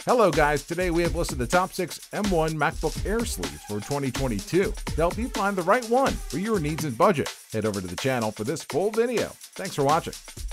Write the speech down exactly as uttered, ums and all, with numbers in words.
Hello guys, today we have listed the top six M one MacBook Air sleeves for twenty twenty-two to help you find the right one for your needs and budget. Head over to the channel for this full video. Thanks for watching.